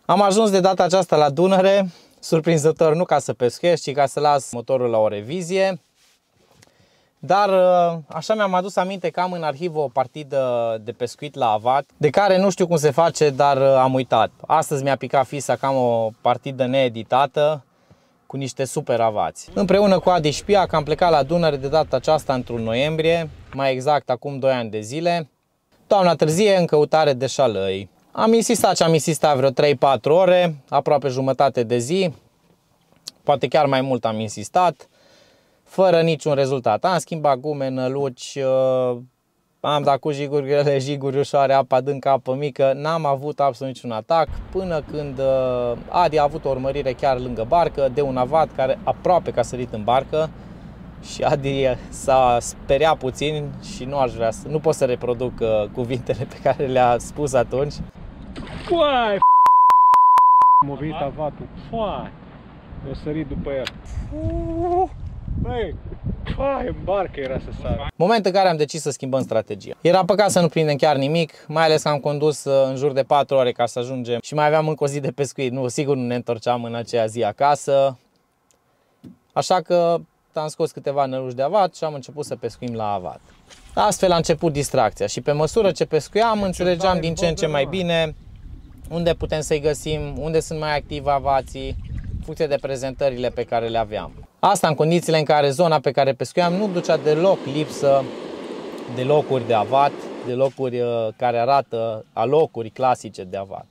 Am ajuns de data aceasta la Dunăre, surprinzător, nu ca să pescuiesc, ci ca să las motorul la o revizie. Dar așa mi-am adus aminte că am în arhivă o partidă de pescuit la avat, de care nu știu cum se face, dar am uitat. Astăzi mi-a picat fisa că am o partidă needitată cu niște super avați. Împreună cu Adi Șpiac am plecat la Dunăre de data aceasta într-un noiembrie, mai exact acum 2 ani de zile, toamna târzie, în căutare de șalăi. Am insistat și am insistat vreo 3-4 ore, aproape jumătate de zi, poate chiar mai mult am insistat, fără niciun rezultat. Am schimbat gume, năluci, am dat cu jiguri grele, jiguri ușoare, apă adâncă, apă mică, n-am avut absolut niciun atac, până când Adi a avut o urmărire chiar lângă barcă de un avat care aproape că a sărit în barcă și Adi s-a speriat puțin și nu aș vrea să, nu pot să reproduc cuvintele pe care le-a spus atunci. Uai, m-a venit avatul, uai, o sărit după el. Băi, în barcă era să sară. Moment în care am decis să schimbăm strategia. Era păcat să nu prindem chiar nimic, mai ales că am condus în jur de 4 ore ca să ajungem și mai aveam încă o zi de pescuit. Nu, sigur nu ne întorceam în aceea zi acasă. Așa că am scos câteva năluci de avat și am început să pescuim la avat. Astfel a început distracția și pe măsură ce pescuiam înțelegeam din ce în ce mai bine unde putem să-i găsim, unde sunt mai activi avații, în funcție de prezentările pe care le aveam. Asta în condițiile în care zona pe care pescuiam nu ducea deloc lipsă de locuri de avat, de locuri care arată alocuri clasice de avat.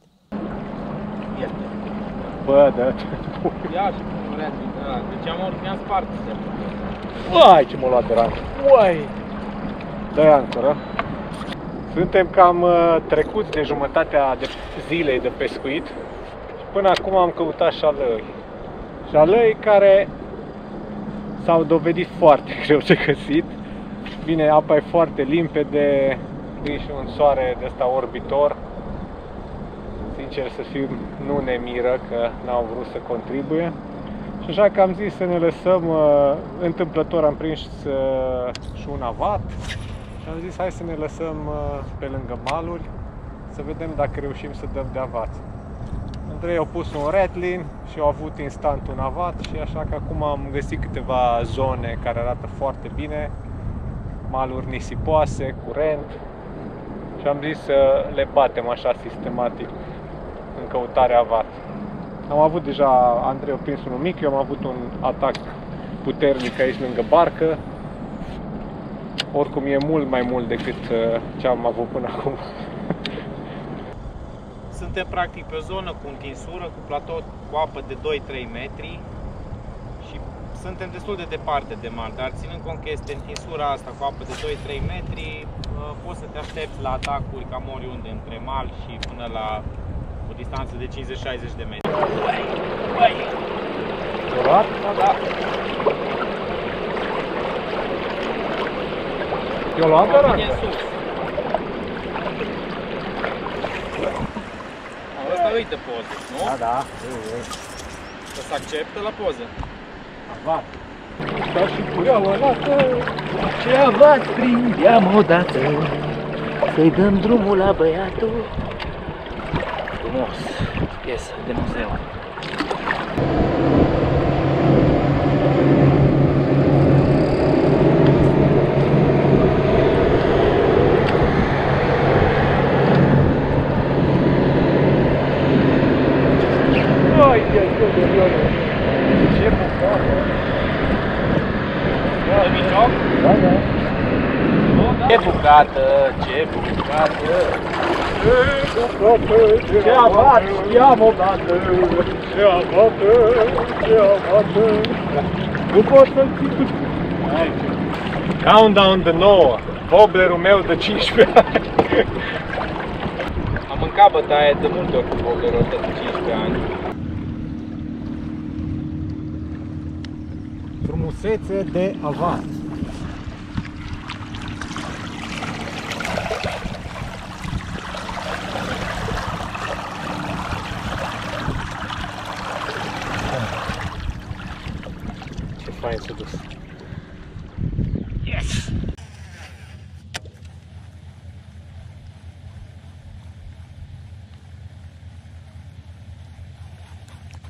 Bă, da. Ia și deci am spart. Uai, ce m-a luat de rang. Uai! Dă-i ancoră. Suntem cam trecuți de jumătatea de zilei de pescuit și până acum am căutat șalăi. Șalăi care s-au dovedit foarte greu de găsit. Bine, apa e foarte limpede, e și un soare de ăsta orbitor. Sincer să fiu, nu ne miră că n-au vrut să contribuie. Și așa că am zis să ne lăsăm, întâmplător am prins și un avat. Și am zis hai să ne lăsăm pe lângă maluri, să vedem dacă reușim să dăm de avat. Andrei a pus un ratlin și au avut instant un avat și așa că acum am găsit câteva zone care arată foarte bine, maluri nisipoase, curent, și am zis să le batem așa sistematic în căutarea avat. Am avut deja, Andrei a prins unul mic, eu am avut un atac puternic aici lângă barcă. Oricum e mult mai mult decât ce am avut până acum. Suntem practic pe o zonă cu întinsură, cu platou cu apă de 2-3 metri și suntem destul de departe de mal, dar ținând cont că este întinsura asta cu apă de 2-3 metri, poți să te aștepți la atacuri cam oriunde între mal și până la o distanță de 50-60 de metri. Uai! Curat? Da. Eu l-am luat sus. Ăsta uite poză, nu? Da, da. Să se acceptă la poză. Avat. Da și cureau odată. Ce avat prindeam odată. Să-i dăm drumul la băiatul. Frumos. Piesă de muzeu. Ce bucată! De mijloc? Da, da. Ce bucată, ce bucată! Ce avat! Ia-m odată! Ce avată! Ce avată! Nu pot să-l ții cu... Countdown de 9! Wobblerul meu de 15 ani! Am mâncat bătaie de multe ori cu wobblerul ăsta de 15 ani. Frumusețe de avat. Ce fain s-a dus. Yes!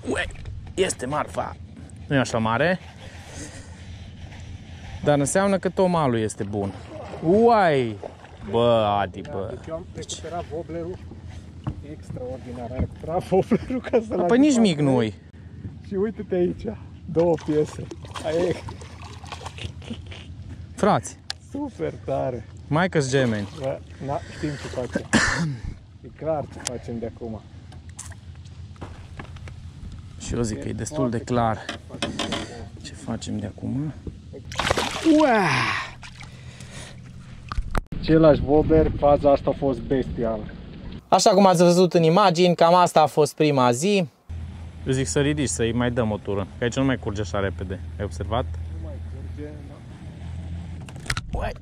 Ue, este marfa. Nu e așa mare. Dar înseamnă că tot malul este bun. Uai! Bă, Adi, bă. Deci eu am recuperat woblerul extraordinar. Am recuperat woblerul ca să-l Păi nici mic nu-i. Și uite-te aici, 2 piese. Aia e Frați, super tare. mai că-s gemeni. Bă, na, știm ce facem. E clar ce facem de acum. Și eu zic că e destul de clar ce facem de acum. Ua! Același wobbler, faza asta a fost bestială. Așa cum ați văzut în imagini, cam asta a fost prima zi. Eu zic să ridici, să-i mai dăm o tură, că aici nu mai curge așa repede. Ai observat? Nu mai curge, da. Uai!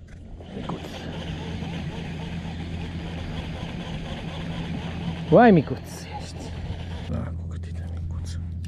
Uai, micuț ești. Da, cu cât e de micuț.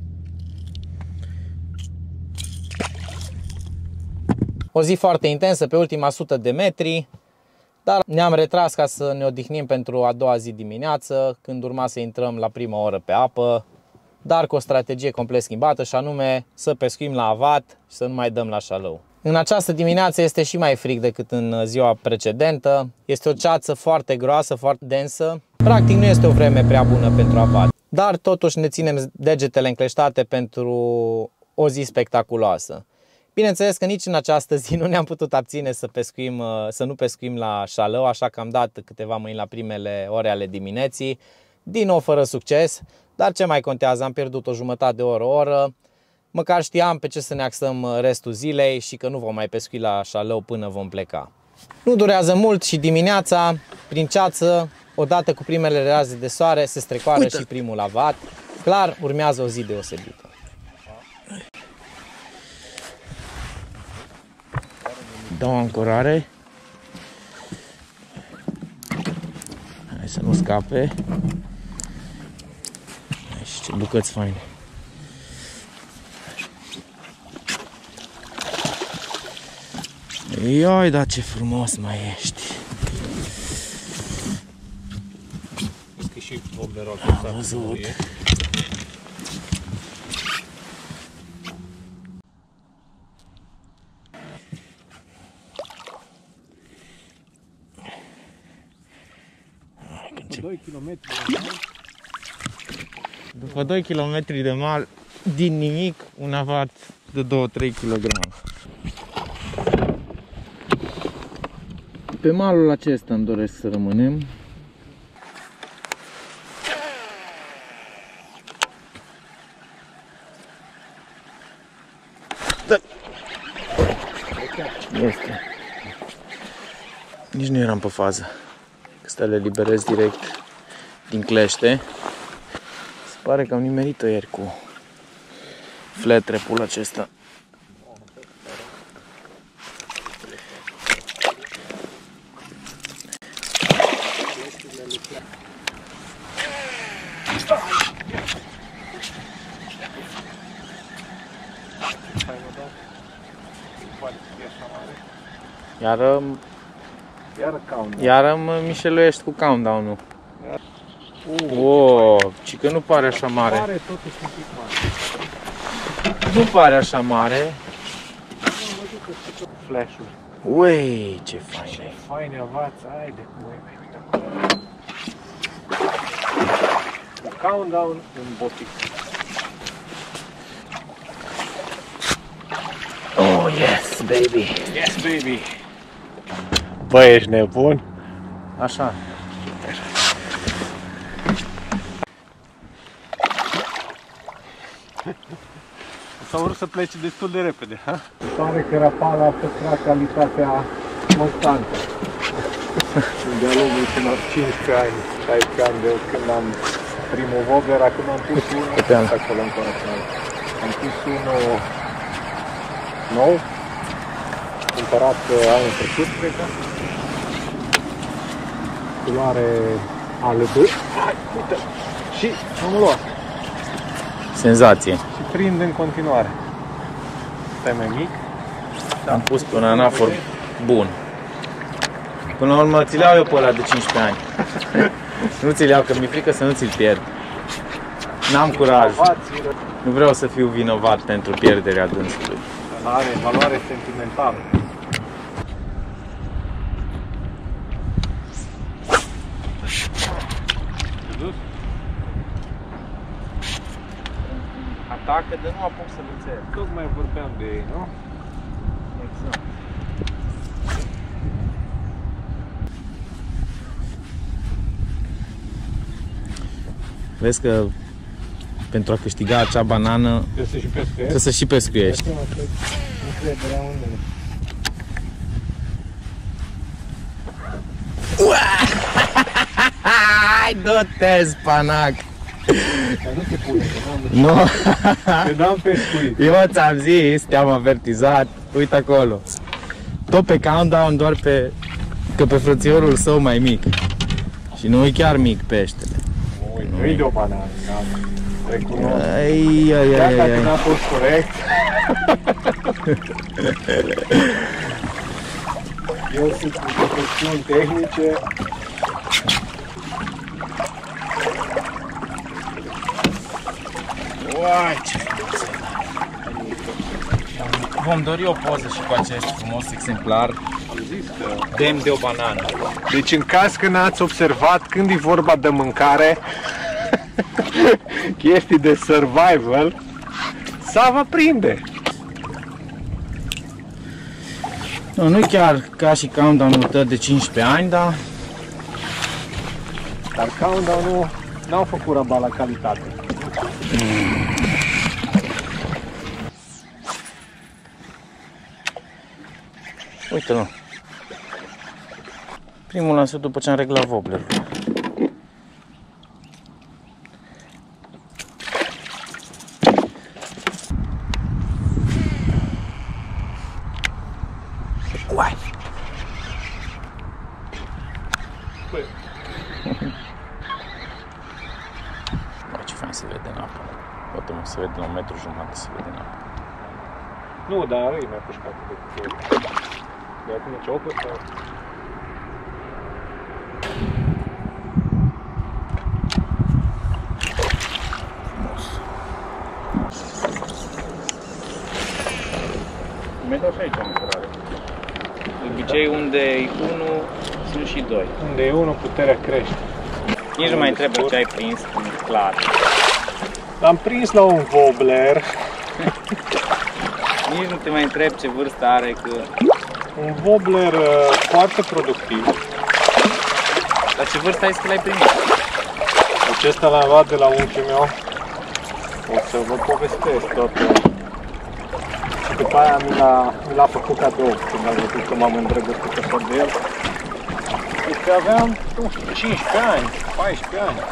O zi foarte intensă pe ultima 100 de metri, dar ne-am retras ca să ne odihnim pentru a doua zi dimineață, când urma să intrăm la prima oră pe apă, dar cu o strategie complet schimbată, și anume să pescuim la avat și să nu mai dăm la șalău. În această dimineață este și mai frig decât în ziua precedentă. Este o ceață foarte groasă, foarte densă. Practic nu este o vreme prea bună pentru avat. Dar totuși ne ținem degetele încleștate pentru o zi spectaculoasă. Bineînțeles că nici în această zi nu ne-am putut abține să nu pescuim la șalău, așa că am dat câteva mâini la primele ore ale dimineții. Din nou fără succes, dar ce mai contează, am pierdut o jumătate de oră. Măcar știam pe ce să ne axăm restul zilei și că nu vom mai pescui la șalău până vom pleca. Nu durează mult și dimineața, prin ceață, odată cu primele raze de soare, se strecoară și primul avat. Clar, urmează o zi deosebită. Dau o ancorare. Hai să nu scape. Și ce bucăți faine. Ioi, da, ce frumos mai ești. Că și wobblerul Am văzut. După 2 km de mal, din nimic, un avat de 2-3 kg. Pe malul acesta îmi doresc să rămânem. Da. Este. Nici nu eram pe fază. Că să le liberez direct din clește. Se pare că am nimerit-o ieri cu flat trap-ul acesta. Iar îmi mișeluiești cu countdown-ul. Ci că nu pare așa mare. Pare totuși un pic mare. Nu pare așa mare. Flash-ul. Ui, ce faine. Faine avați, haide. Countdown în botic. Oh, yes, baby. Yes, baby. Bă, ești nebun? Așa. S-a vrut să plece destul de repede, ha? Pare că Rapala a păstrat calitatea constantă. De-a lungul celor 15 ani, 16 ani de când am primul wobbler, acum am pus unul, acolo încă am pus unul nou, cumpărat anul trecut, cred că. Culoare albă. Uite! Și am luat. Senzație. Și prind în continuare. Stai mai mic. Am pus pe un anafor bun. Până la urmă ți-l iau eu pe ăla de 15 ani. Nu ți-l iau, că mi-e frică să nu ți-l pierd. N-am curaj. Nu vreau să fiu vinovat pentru pierderea dânsului. Are valoare sentimentală. Atacă, de nu apuc să luțesc. Tocmai vorbeam de ei, nu? Exact. Vezi că pentru a câștiga acea banană trebuie să și pescuiești. Încrederea unde? Hai, du-te, spanac! Dar nu te pune, Nu! că n-am pescuit. Eu ți-am zis, te-am avertizat, uite acolo. Tot pe countdown, doar pe frățiorul său mai mic. Și nu e chiar mic peștele. Nu-i de o banană, recunosc. Chiar dacă n-a fost corect. Eu sunt cu chestiuni tehnice. Uai, ce vom dori o poză și cu acest frumos exemplar. Am zis că... Demn de o banană. Deci în caz că n-ați observat, când e vorba de mâncare, chestii de survival, Sava prinde. Nu chiar ca și countdown-ul tău de 15 ani, dar... Dar countdown-ul n-au făcut rabat la calitate. Uite-l. Primul lansat după ce am reglat wobblerul. Uai! Bă, ce fain se vede în apă. Poate mă se vede la 1,5 metru se vede în apă. Nu, dar e mai pușcat de câte ori. De acum ciocă sau... Mi-ai dat și aici o încurare. De obicei, unde e 1, sunt și 2. Unde e 1, puterea crește. Nici nu mai întreb ce ai prins, când e clar. L-am prins la un wobbler. Nici nu te mai întreb ce vârstă are, că... Un wobbler foarte productiv. La ce vârstă ai zis că l-ai primit? Deci ăsta l-am luat de la unchiul meu. O să vă povestesc totul. Și după aia mi l-a făcut cadou când am văzut că m-am îndrăgostit așa de el. Deci aveam, nu știu, 15 ani, 14 ani.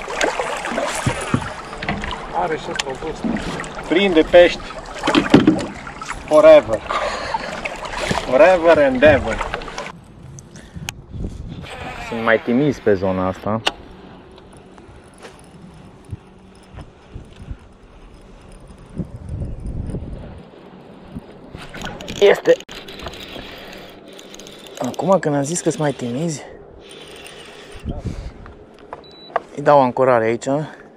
Are și ăsta o vârstă. Prinde pești forever. Forever and ever. Sunt mai timizi pe zona asta. Este! Acum când am zis că sunt mai timizi, îi dau ancorare aici.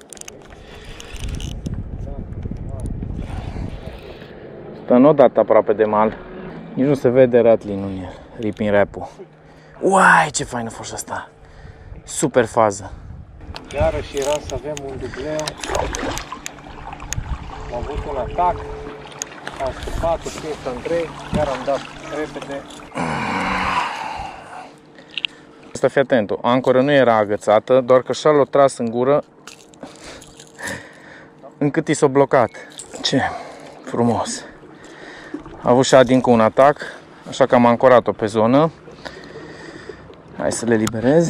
Stă nu dat aproape de mal. Nici nu se vede ratlin-ul în el, ripping rap-ul. Uai, ce fain a fost asta! Super fază! Iarăși era să avem un dubleu. Am avut un atac. Am scăpat, o prins Andrei, chiar am dat repede. Asta, fii atent, ancora nu era agățată, doar că și-a l-a tras în gură încât i s-a blocat. Ce frumos! A avut și adincă un atac, așa că am ancorat-o pe zonă. Hai să le liberez.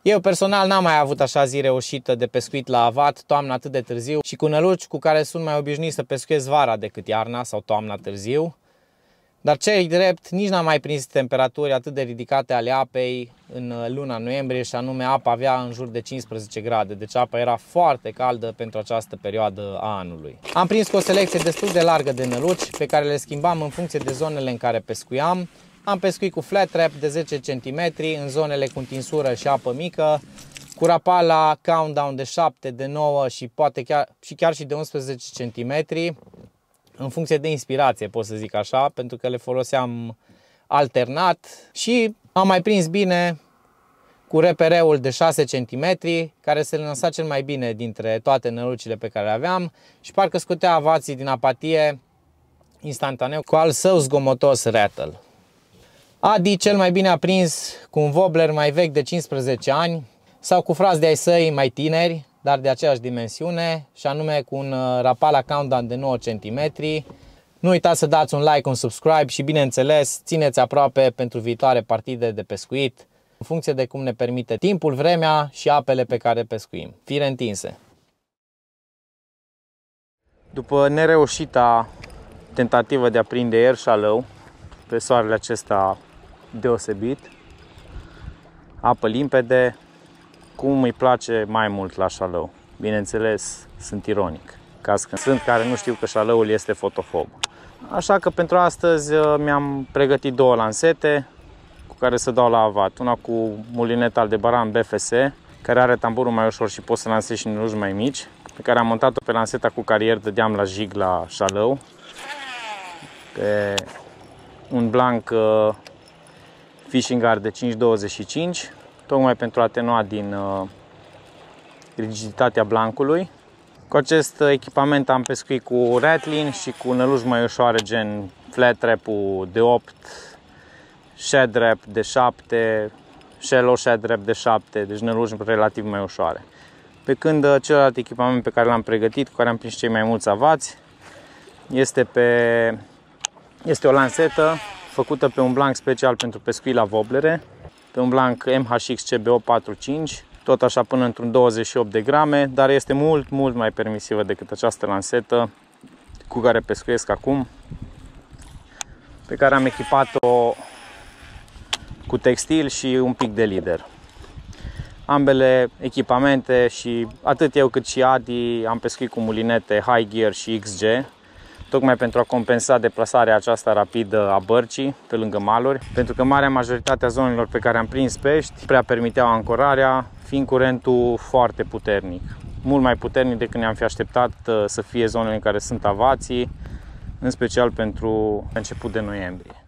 Eu personal n-am mai avut așa zi reușită de pescuit la avat, toamna atât de târziu și cu năluci cu care sunt mai obișnuit să pescuiesc vara decât iarna sau toamna târziu. Dar ce-i drept, nici n-am mai prins temperaturi atât de ridicate ale apei în luna noiembrie și anume apa avea în jur de 15 grade, deci apa era foarte caldă pentru această perioadă a anului. Am prins cu o selecție destul de largă de năluci pe care le schimbam în funcție de zonele în care pescuiam. Am pescuit cu flat trap de 10 cm în zonele cu tinsură și apă mică, cu rapala countdown de 7, de 9 și poate chiar și de 11 cm, în funcție de inspirație, pot să zic așa, pentru că le foloseam alternat. Și am mai prins bine cu repereul de 6 cm, care se lăsa cel mai bine dintre toate nălucile pe care le aveam și parcă scotea avații din apatie instantaneu cu al său zgomotos rattle. Adi cel mai bine a prins cu un wobbler mai vechi de 15 ani sau cu frați de ai săi mai tineri, dar de aceeași dimensiune, și anume cu un rapala countdown de 9 cm. Nu uitați să dați un like, un subscribe și, bineînțeles, țineți aproape pentru viitoare partide de pescuit, în funcție de cum ne permite timpul, vremea și apele pe care pescuim. Fire întinse! După nereușita tentativă de a prinde ieri șalău, pe soarele acesta deosebit, apă limpede, cum îi place mai mult la șalău. Bineînțeles, sunt ironic, caz că sunt care nu știu că șalăul este fotofob. Așa că pentru astăzi mi-am pregătit două lansete cu care să dau la avat. Una cu mulinet Aldebaran BFS, care are tamburul mai ușor și pot să lansez și năluci mai mici, pe care am montat-o pe lanseta cu carier, dădeam la jig la șalău, pe un blanc fishing guard de 5,25, tocmai pentru a atenua din rigiditatea blancului. Cu acest echipament am pescuit cu rattling și cu năluci mai ușoare, gen flat trap-ul de 8, shad trap de 7, shallow shad trap de 7, deci năluci relativ mai ușoare. Pe când celălalt echipament pe care l-am pregătit, cu care am prins cei mai mulți avați, este o lansetă făcută pe un blanc special pentru pescuit la wobblere, pe un blanc MHX CBO45, tot așa până într-un 28 de grame, dar este mult mai permisivă decât această lansetă cu care pescuiesc acum, pe care am echipat-o cu textil și un pic de leader. Ambele echipamente, și atât eu cât și Adi, am pescuit cu mulinete High Gear și XG, tocmai pentru a compensa deplasarea aceasta rapidă a bărcii pe lângă maluri, pentru că marea majoritate a zonelor pe care am prins pești prea permiteau ancorarea, fiind curentul foarte puternic, mult mai puternic decât ne-am fi așteptat să fie zonele în care sunt avații, în special pentru început de noiembrie.